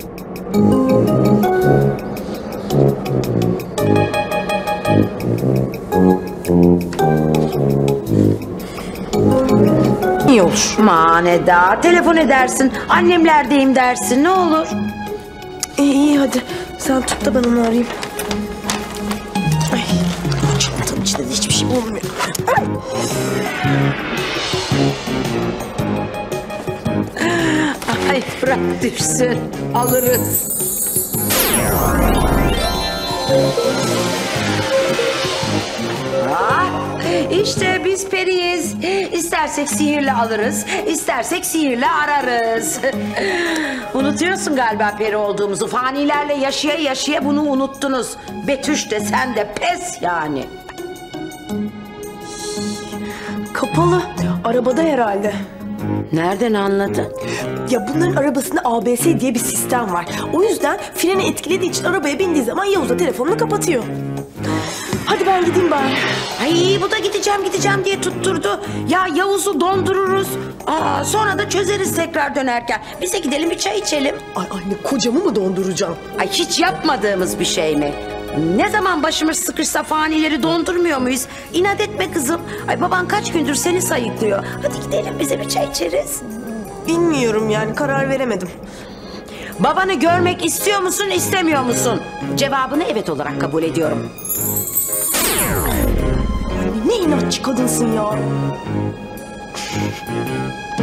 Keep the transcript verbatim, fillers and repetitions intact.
İyi olur. Aman Eda, telefon edersin, annemlerdeyim dersin, ne olur. İyi iyi hadi. Sen tut da ben onu arayayım. Ay, çantanın içinde de hiçbir şey olmuyor. Ay. Ay bırak düşsün, alırız. Ah, işte biz periyiz. İstersek sihirle alırız, istersek sihirle ararız. Unutuyorsun galiba peri olduğumuzu. Fanilerle yaşaya yaşaya bunu unuttunuz. Betüş de sen de pes yani. Kapalı. Arabada herhalde. Nereden anladın? Ya bunların arabasında A B S diye bir sistem var. O yüzden freni etkilediği için arabaya bindiği zaman Yavuz da telefonunu kapatıyor. Hadi ben gideyim bari. Ay bu da gideceğim gideceğim diye tutturdu. Ya Yavuz'u dondururuz. Aa, sonra da çözeriz tekrar dönerken. Bize gidelim bir çay içelim. Ay anne kocamı mı donduracağım? Ay hiç yapmadığımız bir şey mi? Ne zaman başımız sıkışsa fanileri dondurmuyor muyuz? İnat etme kızım. Ay baban kaç gündür seni sayıklıyor. Hadi gidelim bize bir çay içeriz. Bilmiyorum yani karar veremedim. Babanı görmek istiyor musun istemiyor musun? Cevabını evet olarak kabul ediyorum. Ne inatçı kadınsın ya.